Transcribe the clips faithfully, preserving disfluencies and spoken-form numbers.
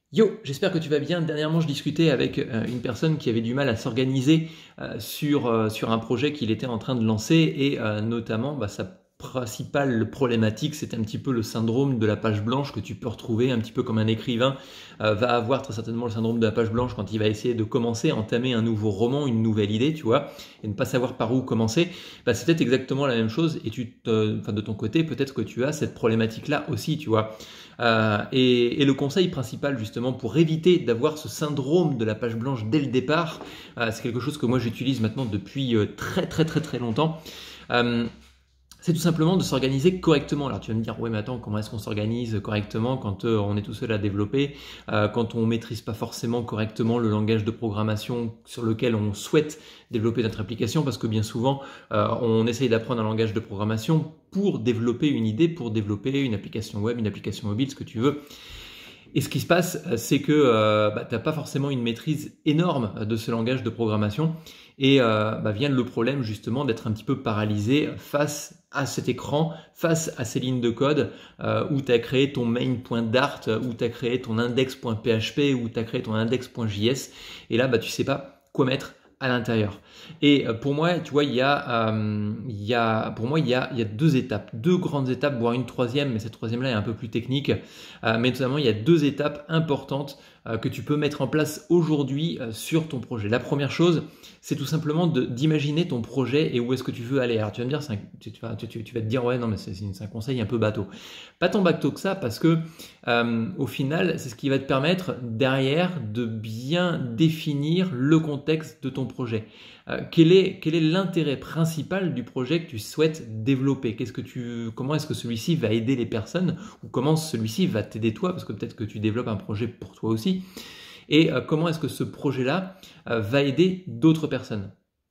Yo, j'espère que tu vas bien. Dernièrement, je discutais avec euh, une personne qui avait du mal à s'organiser euh, sur, euh, sur un projet qu'il était en train de lancer et euh, notamment bah, sa principale problématique, c'était un petit peu le syndrome de la page blanche que tu peux retrouver un petit peu comme un écrivain euh, va avoir très certainement le syndrome de la page blanche quand il va essayer de commencer, entamer un nouveau roman, une nouvelle idée, tu vois, et ne pas savoir par où commencer. Bah, c'est peut-être exactement la même chose et tu te, enfin, de ton côté, peut-être que tu as cette problématique-là aussi, tu vois. Euh, et, et le conseil principal justement pour éviter d'avoir ce syndrome de la page blanche dès le départ, euh, c'est quelque chose que moi j'utilise maintenant depuis euh, très très très très longtemps. Euh, c'est tout simplement de s'organiser correctement. Alors tu vas me dire, ouais mais attends, comment est-ce qu'on s'organise correctement quand euh, on est tout seul à développer, euh, quand on maîtrise pas forcément correctement le langage de programmation sur lequel on souhaite développer notre application, parce que bien souvent euh, on essaye d'apprendre un langage de programmation pour développer une idée, pour développer une application web, une application mobile, ce que tu veux. Et ce qui se passe, c'est que euh, bah, tu n'as pas forcément une maîtrise énorme de ce langage de programmation et euh, bah, vient le problème justement d'être un petit peu paralysé face à cet écran, face à ces lignes de code euh, où tu as créé ton main.dart, où tu as créé ton index.php, où tu as créé ton index.js et là bah, tu sais pas quoi mettre à l'intérieur. Et pour moi, tu vois, il y a, euh, il y a, pour moi, il y a, il y a deux étapes, deux grandes étapes, voire une troisième, mais cette troisième-là est un peu plus technique. Euh, mais notamment, il y a deux étapes importantes euh, que tu peux mettre en place aujourd'hui euh, sur ton projet. La première chose, c'est tout simplement d'imaginer ton projet et où est-ce que tu veux aller. Alors, tu vas me dire, un, tu, tu, vas, tu, tu vas te dire, ouais, non, mais c'est un conseil un peu bateau. Pas tant bateau que ça, parce que euh, au final, c'est ce qui va te permettre derrière de bien définir le contexte de ton projet. Euh, quel est, quel est l'intérêt principal du projet que tu souhaites développer? Qu'est-ce que tu, comment est-ce que celui-ci va aider les personnes ou comment celui-ci va t'aider toi? Parce que peut-être que tu développes un projet pour toi aussi. Et euh, comment est-ce que ce projet-là euh, va aider d'autres personnes?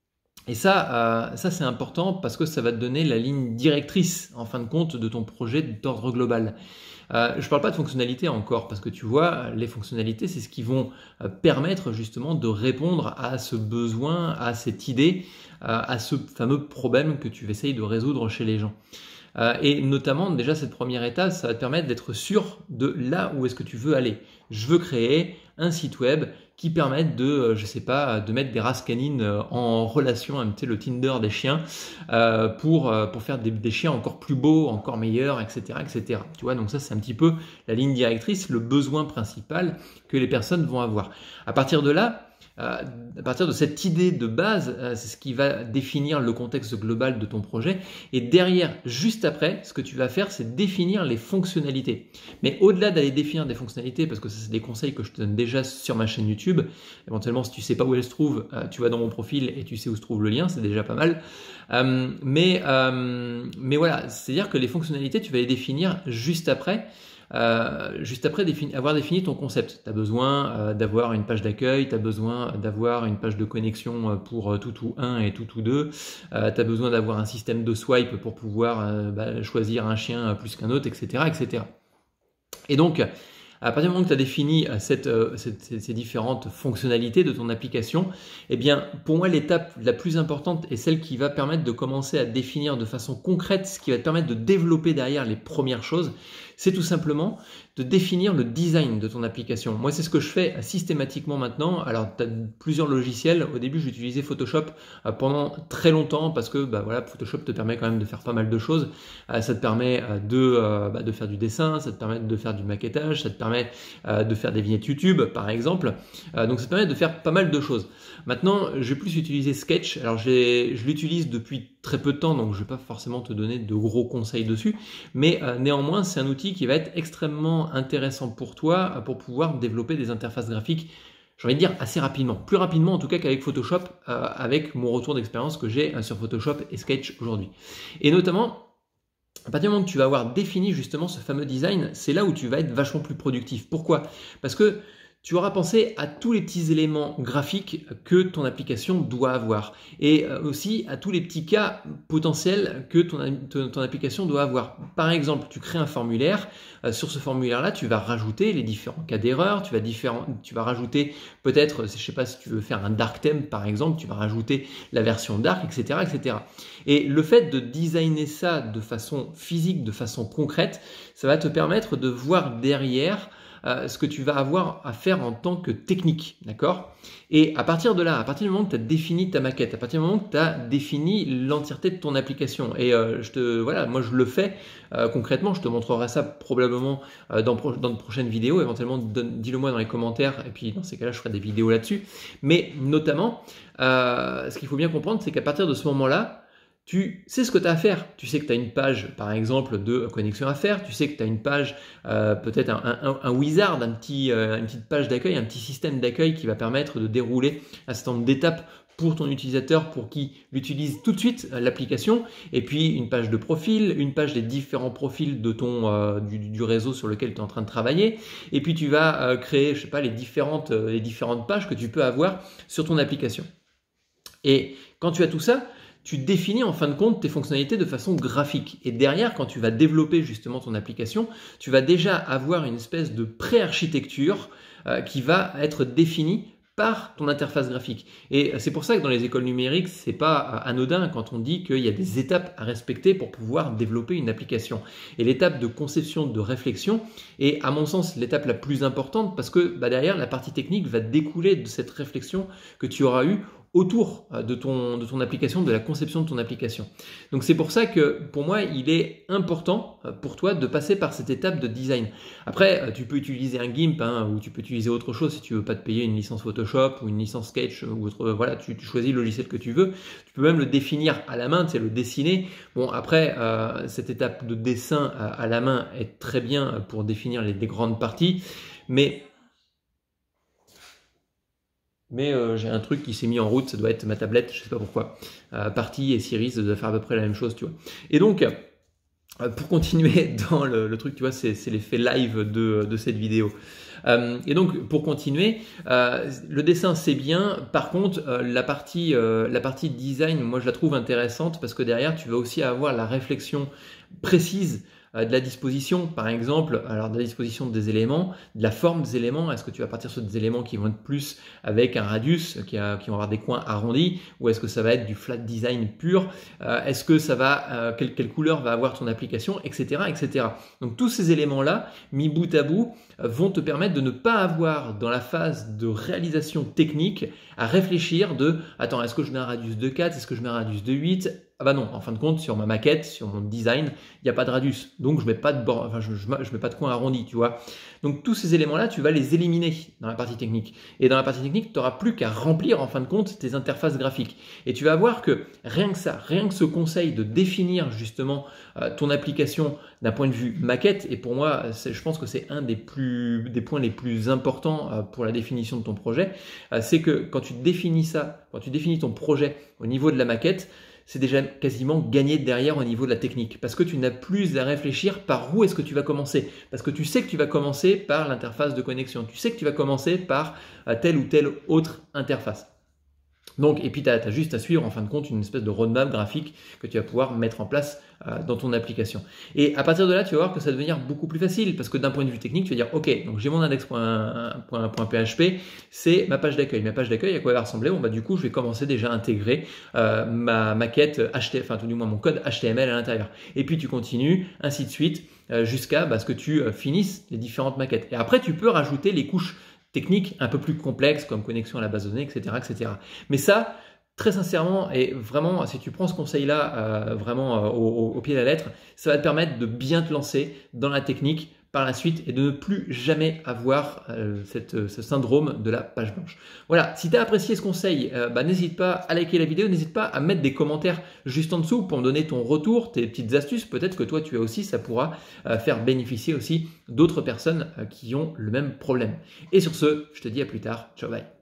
Et ça, euh, ça c'est important parce que ça va te donner la ligne directrice, en fin de compte, de ton projet d'ordre global. Euh, je ne parle pas de fonctionnalités encore, parce que tu vois, les fonctionnalités, c'est ce qui vont euh, permettre justement de répondre à ce besoin, à cette idée, euh, à ce fameux problème que tu essayes de résoudre chez les gens. Euh, et notamment, déjà, cette première étape, ça va te permettre d'être sûr de là où est-ce que tu veux aller. Je veux créer un site web qui permette de, euh, je sais pas, de mettre des races canines euh, en relation, tu sais, le Tinder des chiens, euh, pour, euh, pour faire des, des chiens encore plus beaux, encore meilleurs, et cetera, et cetera. Tu vois, donc ça, c'est un petit peu la ligne directrice, le besoin principal que les personnes vont avoir. À partir de là, Euh, à partir de cette idée de base, euh, c'est ce qui va définir le contexte global de ton projet. Et derrière, juste après, ce que tu vas faire, c'est définir les fonctionnalités. Mais au-delà d'aller définir des fonctionnalités, parce que ça, c'est des conseils que je te donne déjà sur ma chaîne YouTube. Éventuellement, si tu sais pas où elle se trouve, euh, tu vas dans mon profil et tu sais où se trouve le lien, c'est déjà pas mal. Euh, mais, euh, mais voilà, c'est-à-dire que les fonctionnalités, tu vas les définir juste après. Euh, juste après défini, avoir défini ton concept. Tu as besoin euh, d'avoir une page d'accueil, tu as besoin d'avoir une page de connexion pour euh, Toutou un et Toutou deux, euh, tu as besoin d'avoir un système de swipe pour pouvoir euh, bah, choisir un chien plus qu'un autre, et cetera, et cetera. Et donc, à partir du moment que tu as défini cette, cette, ces différentes fonctionnalités de ton application, eh bien, pour moi, l'étape la plus importante est celle qui va permettre de commencer à définir de façon concrète ce qui va te permettre de développer derrière les premières choses. C'est tout simplement de définir le design de ton application. Moi, c'est ce que je fais systématiquement maintenant. Alors, tu as plusieurs logiciels. Au début, j'utilisais Photoshop pendant très longtemps parce que bah, voilà, Photoshop te permet quand même de faire pas mal de choses. Ça te permet de, bah, de faire du dessin, ça te permet de faire du maquettage, ça te permet de faire des vignettes YouTube, par exemple. Donc, ça te permet de faire pas mal de choses. Maintenant, je vais plus utiliser Sketch. Alors, je l'utilise depuis très peu de temps, donc je ne vais pas forcément te donner de gros conseils dessus. Mais euh, néanmoins, c'est un outil qui va être extrêmement intéressant pour toi pour pouvoir développer des interfaces graphiques, j'ai envie de dire assez rapidement. Plus rapidement en tout cas qu'avec Photoshop, euh, avec mon retour d'expérience que j'ai euh, sur Photoshop et Sketch aujourd'hui. Et notamment, à partir du moment que tu vas avoir défini justement ce fameux design, c'est là où tu vas être vachement plus productif. Pourquoi? Parce que tu auras pensé à tous les petits éléments graphiques que ton application doit avoir et aussi à tous les petits cas potentiels que ton, ton, ton application doit avoir. Par exemple, tu crées un formulaire. Euh, sur ce formulaire-là, tu vas rajouter les différents cas d'erreur. Tu vas, tu vas rajouter peut-être, je ne sais pas si tu veux faire un dark theme par exemple, tu vas rajouter la version dark, et cetera, et cetera. Et le fait de designer ça de façon physique, de façon concrète, ça va te permettre de voir derrière euh, ce que tu vas avoir à faire en tant que technique, d'accord? Et à partir de là, à partir du moment que tu as défini ta maquette, à partir du moment que tu as défini l'entièreté de ton application, et euh, je te, voilà, moi je le fais euh, concrètement, je te montrerai ça probablement euh, dans, dans de prochaines vidéos, éventuellement dis-le moi dans les commentaires, et puis dans ces cas-là je ferai des vidéos là-dessus, mais notamment, euh, ce qu'il faut bien comprendre, c'est qu'à partir de ce moment-là, tu sais ce que tu as à faire. Tu sais que tu as une page, par exemple, de connexion à faire. Tu sais que tu as une page, euh, peut-être un, un, un wizard, un petit, euh, une petite page d'accueil, un petit système d'accueil qui va permettre de dérouler un certain nombre d'étapes pour ton utilisateur pour qu'il utilise tout de suite l'application. Et puis une page de profil, une page des différents profils de ton, euh, du, du réseau sur lequel tu es en train de travailler. Et puis tu vas euh, créer, je sais pas, les différentes, euh, les différentes pages que tu peux avoir sur ton application. Et quand tu as tout ça, tu définis en fin de compte tes fonctionnalités de façon graphique. Et derrière, quand tu vas développer justement ton application, tu vas déjà avoir une espèce de pré-architecture euh, qui va être définie par ton interface graphique. Et c'est pour ça que dans les écoles numériques, c'est pas anodin quand on dit qu'il y a des étapes à respecter pour pouvoir développer une application. Et l'étape de conception, de réflexion est, à mon sens, l'étape la plus importante parce que bah, derrière, la partie technique va découler de cette réflexion que tu auras eue autour de ton, de ton application, de la conception de ton application. Donc c'est pour ça que pour moi, il est important pour toi de passer par cette étape de design. Après, tu peux utiliser un GIMP hein, ou tu peux utiliser autre chose si tu veux pas te payer une licence Photoshop ou une licence Sketch ou autre. Voilà, tu, tu choisis le logiciel que tu veux. Tu peux même le définir à la main, tu sais, le dessiner. Bon, après, euh, cette étape de dessin à, à la main est très bien pour définir les, les grandes parties, mais Mais euh, j'ai un truc qui s'est mis en route, ça doit être ma tablette, je sais pas pourquoi. Euh, Party et Siri, ça doit faire à peu près la même chose, tu vois. Et donc, euh, pour continuer dans le, le truc, tu vois, c'est l'effet live de, de cette vidéo. Euh, et donc, pour continuer, euh, le dessin c'est bien. Par contre, euh, la partie, euh, la partie design, moi je la trouve intéressante parce que derrière, tu vas aussi avoir la réflexion précise de la disposition, par exemple, alors de la disposition des éléments, de la forme des éléments. Est-ce que tu vas partir sur des éléments qui vont être plus avec un radius, qui, a, qui vont avoir des coins arrondis, ou est-ce que ça va être du flat design pur? euh, Est-ce que ça va, euh, quelle, quelle couleur va avoir ton application, et cetera, et cetera. Donc tous ces éléments-là, mis bout à bout, euh, vont te permettre de ne pas avoir dans la phase de réalisation technique à réfléchir de attends, est-ce que je mets un radius de quatre, est-ce que je mets un radius de huit? Ah bah non, en fin de compte, sur ma maquette, sur mon design, il n'y a pas de radius. Donc, je mets pas de bord, enfin, je, je, je mets pas de coin arrondi, tu vois. Donc, tous ces éléments-là, tu vas les éliminer dans la partie technique. Et dans la partie technique, tu n'auras plus qu'à remplir, en fin de compte, tes interfaces graphiques. Et tu vas voir que rien que ça, rien que ce conseil de définir justement euh, ton application d'un point de vue maquette, et pour moi, je pense que c'est un des, plus, des points les plus importants euh, pour la définition de ton projet, euh, c'est que quand tu définis ça, quand tu définis ton projet au niveau de la maquette, c'est déjà quasiment gagné derrière au niveau de la technique parce que tu n'as plus à réfléchir par où est-ce que tu vas commencer parce que tu sais que tu vas commencer par l'interface de connexion, tu sais que tu vas commencer par telle ou telle autre interface. Donc, et puis tu as, as juste à suivre en fin de compte une espèce de roadmap graphique que tu vas pouvoir mettre en place euh, dans ton application. Et à partir de là, tu vas voir que ça va devenir beaucoup plus facile parce que d'un point de vue technique, tu vas dire ok, donc j'ai mon index.php, c'est ma page d'accueil. Ma page d'accueil, à quoi elle va ressembler? Bon bah du coup, je vais commencer déjà à intégrer euh, ma maquette H T M L, enfin tout du moins mon code H T M L à l'intérieur. Et puis tu continues, ainsi de suite, euh, jusqu'à bah, ce que tu euh, finisses les différentes maquettes. Et après, tu peux rajouter les couches techniques un peu plus complexes comme connexion à la base de données, et cetera, et cetera. Mais ça, très sincèrement, et vraiment, si tu prends ce conseil-là euh, vraiment euh, au, au pied de la lettre, ça va te permettre de bien te lancer dans la technique par la suite et de ne plus jamais avoir euh, cette, ce syndrome de la page blanche. Voilà, si tu as apprécié ce conseil, euh, bah, n'hésite pas à liker la vidéo, n'hésite pas à mettre des commentaires juste en dessous pour me donner ton retour, tes petites astuces, peut-être que toi tu as aussi, ça pourra euh, faire bénéficier aussi d'autres personnes euh, qui ont le même problème. Et sur ce, je te dis à plus tard, ciao bye.